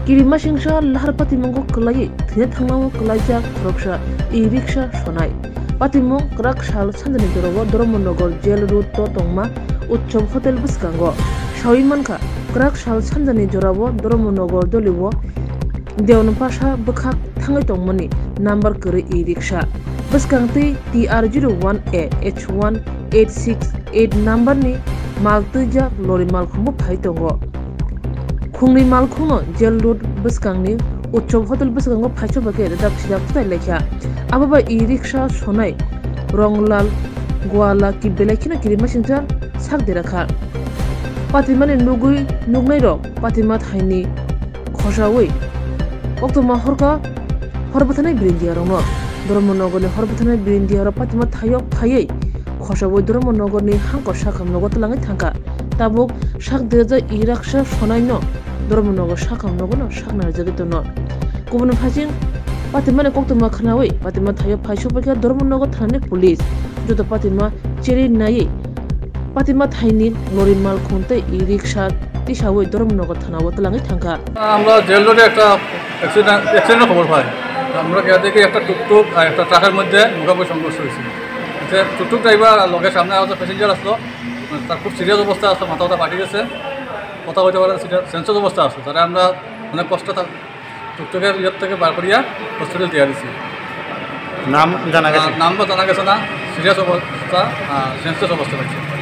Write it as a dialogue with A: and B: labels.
A: Kirima Shingsha Lahar Patimongo Kalai, Tinetamo Kalaja, Roksha, E-Riksha Sonai. Patimo, Krak Shal Sandanigoro, Dromonogor, Jail Road Totongma, Uchom Hotel Buskango. Shawimanka, Krak Shal Sandani Joravo, Dromonogor Dolivo, Deon Pasha, Bukak, Tangatong Money, number Kuri E-Riksha. Buskanti TR01A H1868 number ni Maltuja Lori Malkumu Paitongo. Kungni Malkuno, Jail Road Buskangni, Uchom Hotel Buskango Pachobake, the Dakshida Lecha. Ababa E-Riksha Sonai, Ronglal, Guala, Kibelekina Kirimashinja, Sak de Rakar. Patiman and Nugui, Nugnairo, Patimat Haini, Koshawi. Octoma Horka, Horbatana Brindiarono, Dromonogoni, Horbatana Brindiara, Patimat Hayo Paye, Koshawi Dromonogoni, Hanko Shakam Nogotangantanka, Tabuk, Shak Deza Iraksha Sonaino, Dromonogo Shakam Nogono, Shakna Zagatono. Governor Hajin, Patimana Octoma Kanawi, Patimat Hayo Pashopaka, Dromonogo Tane Police, Juta Patima, Cherry Naye. Patimat Haini, Lori Malkunte, E-Riksha, Tishawi, Dromonogo Tanawa Tangantanka.
B: আমরা jail রোডে একটা অ্যাক্সিডেন্টের খবর পাই। আমরা গিয়ে দেখি একটা টুকটুক আর একটা ট্রাকের মধ্যে মুখোমুখি সংঘর্ষ হয়েছিল। টুকটুক ড্রাইভার লোকের সামনে আরও প্যাসেঞ্জার আসলো, তার খুব সিরিয়াস অবস্থা আসলো, মাথা পাটি গেছে, কথা বলতে পারে সেন্সিটিভ অবস্থা আসলো। তারা আমরা অনেক কষ্ট টুকটুকের ইয়ের থেকে বার করিয়া হসপিটাল দিয়ে দিচ্ছি।
C: নাম জানা গেছে?
B: নাম জানা গেছে না, সিরিয়াস অবস্থা, সেন্সিটিভ অবস্থা পাইছে।